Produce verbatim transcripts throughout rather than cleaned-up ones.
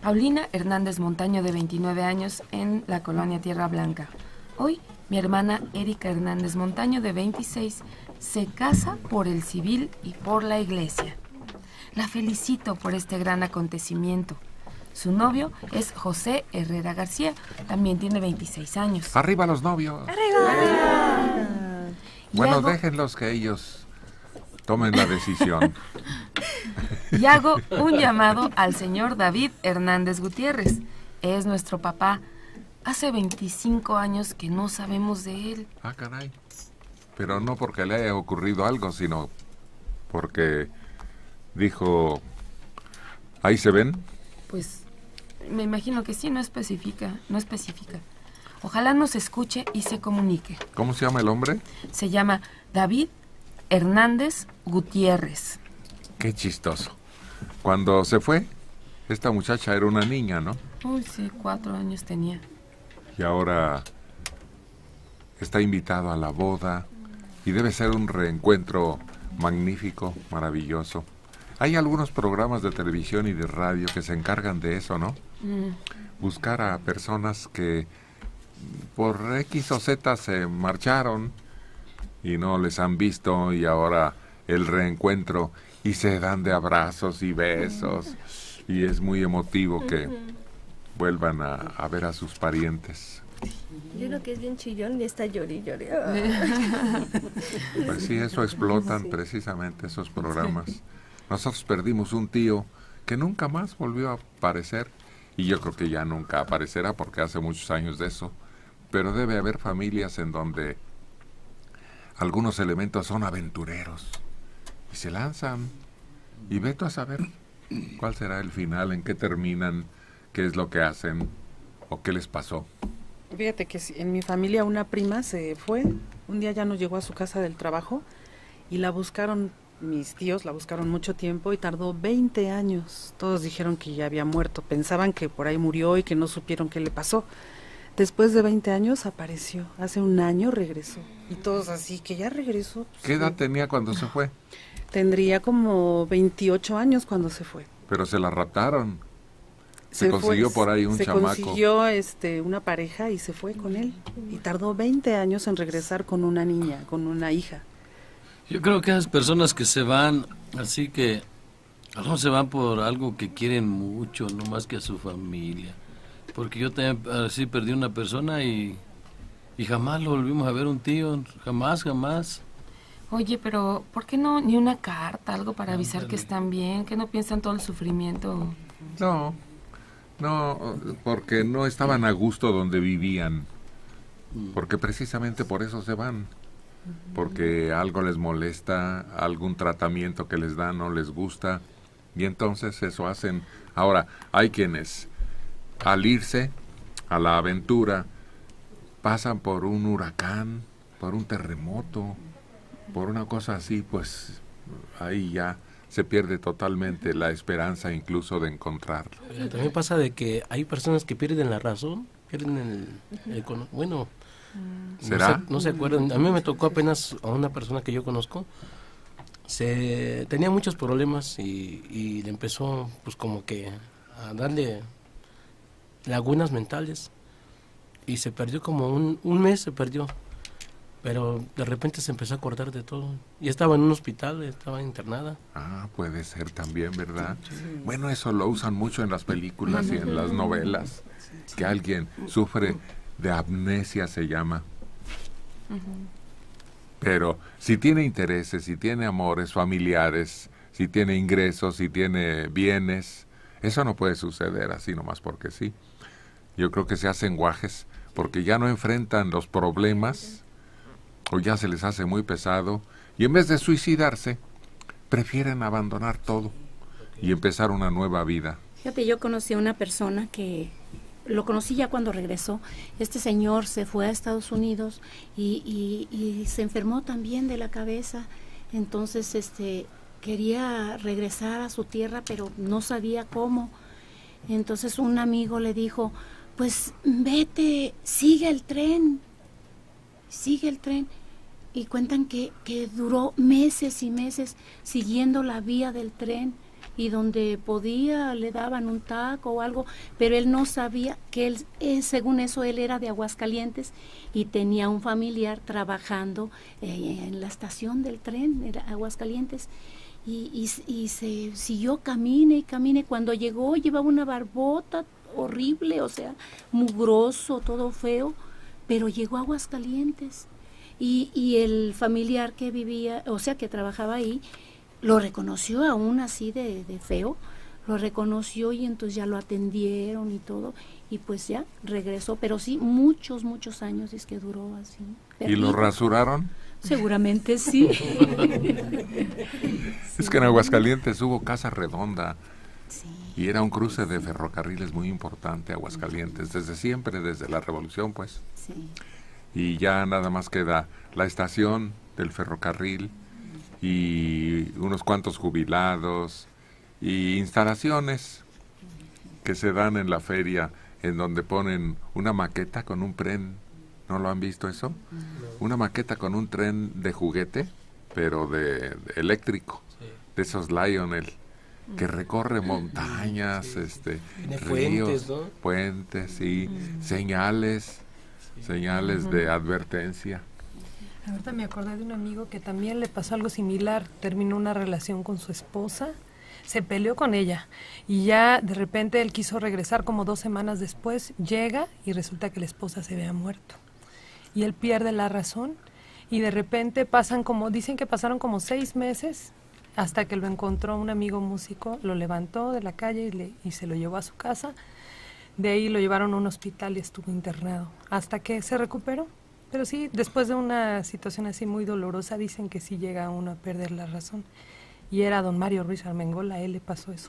Paulina Hernández Montaño, de veintinueve años, en la colonia Tierra Blanca. Hoy, mi hermana Erika Hernández Montaño, de veintiséis, se casa por el civil y por la iglesia. La felicito por este gran acontecimiento. Su novio es José Herrera García, también tiene veintiséis años. ¡Arriba los novios! ¡Arriba! Bueno, hago... déjenlos que ellos tomen la decisión. Y hago un llamado al señor David Hernández Gutiérrez. Es nuestro papá. Hace veinticinco años que no sabemos de él. Ah, caray. Pero no porque le haya ocurrido algo, sino porque dijo, ¿ahí se ven? Pues me imagino que sí, no especifica, no especifica. Ojalá nos escuche y se comunique. ¿Cómo se llama el hombre? Se llama David Hernández Gutiérrez. Qué chistoso. Cuando se fue, esta muchacha era una niña, ¿no? Uy, sí, cuatro años tenía. Y ahora está invitado a la boda y debe ser un reencuentro magnífico, maravilloso. Hay algunos programas de televisión y de radio que se encargan de eso, ¿no? Mm. Buscar a personas que por X o Z se marcharon y no les han visto, y ahora el reencuentro y se dan de abrazos y besos, y es muy emotivo que vuelvan a, a ver a sus parientes. Yo creo que es bien chillón y está llori, llori. Pues sí, eso explotan sí. precisamente esos programas. Sí. Nosotros perdimos un tío que nunca más volvió a aparecer, y yo creo que ya nunca aparecerá porque hace muchos años de eso, pero debe haber familias en donde algunos elementos son aventureros y se lanzan, y vete a saber cuál será el final, en qué terminan, qué es lo que hacen o qué les pasó. Fíjate que en mi familia una prima se fue, un día ya no llegó a su casa del trabajo y la buscaron, mis tíos la buscaron mucho tiempo y tardó veinte años. Todos dijeron que ya había muerto, pensaban que por ahí murió y que no supieron qué le pasó. Después de veinte años apareció, hace un año regresó, y todos así, que ya regresó. Pues, ¿qué edad tenía cuando se fue? Tendría como veintiocho años cuando se fue. Pero se la raptaron. Se, se consiguió fue, por ahí un se chamaco. Se consiguió este, una pareja y se fue con él. Y tardó veinte años en regresar con una niña, con una hija. Yo creo que esas personas que se van, así que no se van por algo que quieren mucho, no más que a su familia. Porque yo también así perdí una persona y, y jamás lo volvimos a ver, un tío, jamás, jamás. Oye, pero ¿por qué no ni una carta, algo para avisar Ándale. que están bien, que no piensan todo el sufrimiento? No, no, porque no estaban a gusto donde vivían, porque precisamente por eso se van, porque algo les molesta, algún tratamiento que les dan no les gusta, y entonces eso hacen. Ahora, hay quienes al irse a la aventura pasan por un huracán, por un terremoto, por una cosa así, pues ahí ya se pierde totalmente la esperanza incluso de encontrarlo. También pasa de que hay personas que pierden la razón, pierden el, el bueno, ¿será? No se, no se acuerdan. A mí me tocó apenas a una persona que yo conozco, se tenía muchos problemas y, y le empezó pues como que a darle lagunas mentales y se perdió como un, un mes se perdió, pero de repente se empezó a acordar de todo y estaba en un hospital, estaba internada. Ah, puede ser también, ¿verdad? Sí. Bueno, eso lo usan mucho en las películas y en las novelas, que alguien sufre de amnesia, se llama. Pero si tiene intereses, si tiene amores familiares, si tiene ingresos, si tiene bienes, eso no puede suceder así nomás porque sí. Yo creo que se hacen guajes porque ya no enfrentan los problemas o ya se les hace muy pesado y en vez de suicidarse prefieren abandonar todo y empezar una nueva vida. Fíjate, yo conocí a una persona que lo conocí ya cuando regresó. Este señor se fue a Estados Unidos y, y, y se enfermó también de la cabeza, entonces este quería regresar a su tierra pero no sabía cómo. Entonces un amigo le dijo, pues vete, sigue el tren, sigue el tren. Y cuentan que, que duró meses y meses siguiendo la vía del tren y donde podía le daban un taco o algo, pero él no sabía que él, eh, según eso, él era de Aguascalientes y tenía un familiar trabajando eh, en la estación del tren, era Aguascalientes. Y, y, y se siguió, camine y camine. Cuando llegó llevaba una barbota horrible, o sea, mugroso, todo feo, pero llegó a Aguascalientes. Y, y el familiar que vivía, o sea, que trabajaba ahí, lo reconoció aún así de, de feo, lo reconoció y entonces ya lo atendieron y todo, y pues ya regresó, pero sí, muchos, muchos años es que duró así. ¿Y lo rasuraron? Seguramente sí. Es que en Aguascalientes hubo Casa Redonda, Sí. y era un cruce de ferrocarriles muy importante, Aguascalientes, desde siempre, desde la Revolución, pues. Sí. Y ya nada más queda la estación del ferrocarril y unos cuantos jubilados y instalaciones que se dan en la feria, en donde ponen una maqueta con un tren. ¿No lo han visto eso? Una maqueta con un tren de juguete, pero de, de eléctrico, Sí. de esos Lionel, que recorre montañas, este, Tiene ríos, puentes, ¿no? puentes y señales, señales de advertencia. Ahorita me acordé de un amigo que también le pasó algo similar, terminó una relación con su esposa, se peleó con ella y ya de repente él quiso regresar como dos semanas después, llega y resulta que la esposa se había muerto y él pierde la razón y de repente pasan como, dicen que pasaron como seis meses hasta que lo encontró un amigo músico, lo levantó de la calle y, le, y se lo llevó a su casa, de ahí lo llevaron a un hospital y estuvo internado hasta que se recuperó. Pero sí, después de una situación así muy dolorosa, dicen que sí llega uno a perder la razón. Y era don Mario Ruiz Armengol, a él le pasó eso.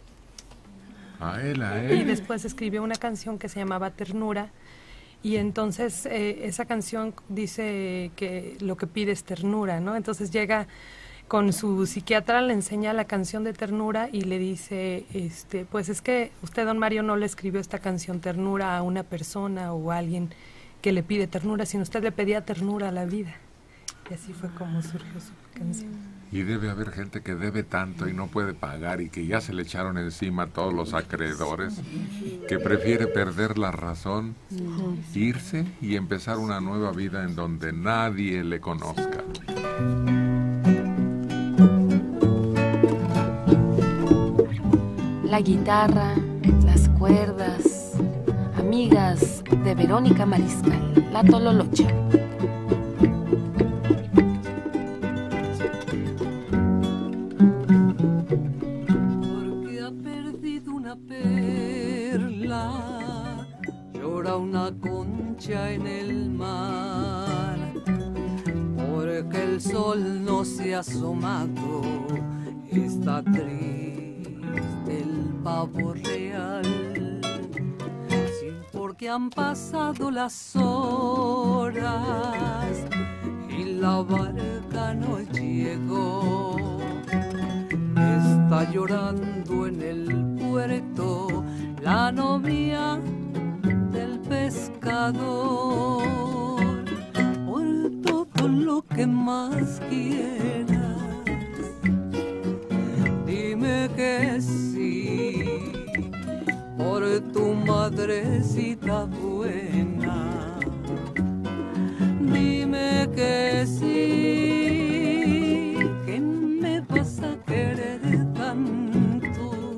A él, a Y él. después escribió una canción que se llamaba Ternura, y entonces eh, esa canción dice que lo que pide es ternura, ¿no? Entonces llega con su psiquiatra, le enseña la canción de Ternura y le dice, este, pues es que usted, don Mario, no le escribió esta canción Ternura a una persona o a alguien que le pide ternura, sino usted le pedía ternura a la vida. Y así fue como surgió su canción. Y debe haber gente que debe tanto y no puede pagar y que ya se le echaron encima a todos los acreedores, que prefiere perder la razón, irse y empezar una nueva vida en donde nadie le conozca. La guitarra, las cuerdas, amigas de Verónica Mariscal, La Tololocha. Porque ha perdido una perla, llora una concha en el mar, porque el sol no se ha asomado, está triste el pavo real. Porque han pasado las horas y la barca no llegó. Está llorando en el puerto la novia del pescador. Por todo lo que más quieras, dime que sí. Por tu madrecita buena, dime que sí, que me vas a querer tanto.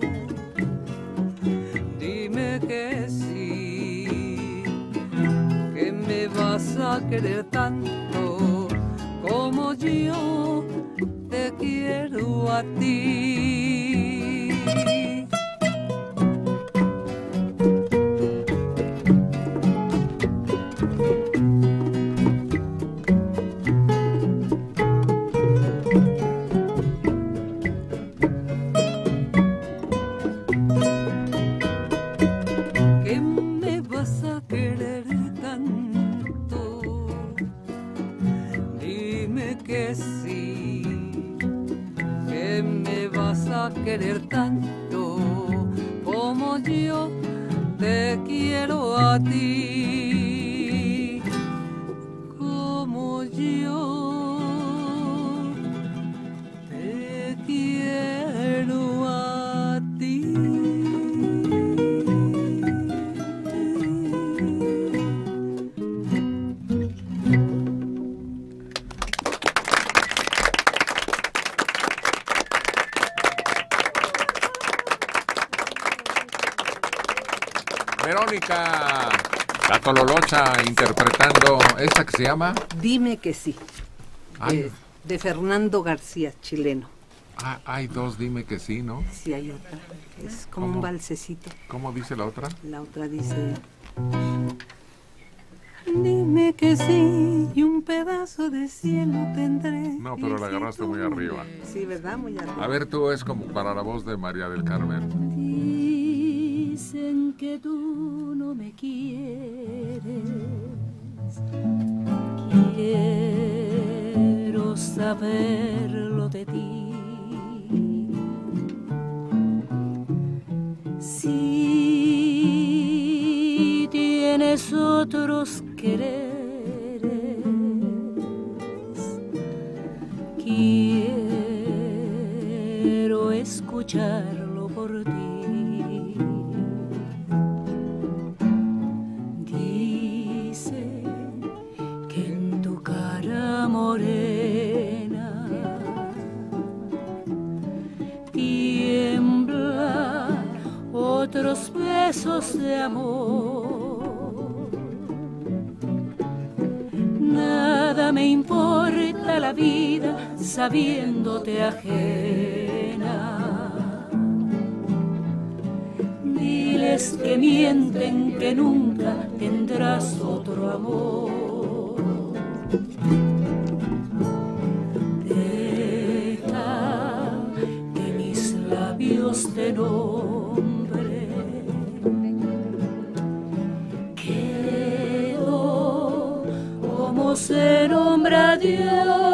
Dime que sí, que me vas a querer tanto como yo te quiero a ti. Querer tanto como yo te quiero a ti, como yo te quiero a Verónica, la Tololocha, interpretando esta que se llama... Dime que sí, Ay, de, de Fernando García, chileno. ah, hay dos, dime que sí, ¿no? Sí, hay otra, es como ¿Cómo? un balsecito. ¿Cómo dice la otra? La otra dice... Dime que sí y un pedazo de cielo tendré. No, pero la agarraste muy arriba. Sí, ¿verdad? Muy arriba. A ver, tú es como para la voz de María del Carmen. Dicen que tú no me quieres. Quiero saberlo de ti. Si tienes otros quereres, quiero escucharlo por ti. Dice que en tu cara morena tiembla otros besos de amor. Nada me importa la vida sabiéndote ajena. Diles que mienten, que nunca tendrás otro amor. Deja que mis labios te nombren. Quedo como se nombra Dios.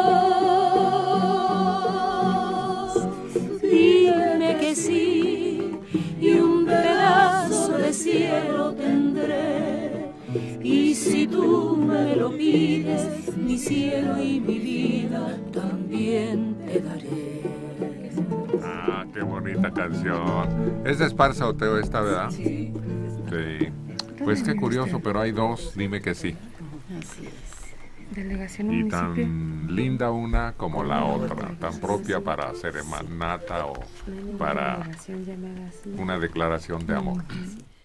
Dime que sí y un pedazo de cielo tendré. Y si tú me lo pides, mi cielo y mi vida también te daré. Ah, qué bonita canción. Es de Esparza Oteo esta, ¿verdad? Sí. Sí. Pues qué curioso, pero hay dos, dime que sí. Así es. Delegación Y municipio. tan linda una como la otra, tan propia para serenata o para Delegación llamada así. una declaración de amor. Sí.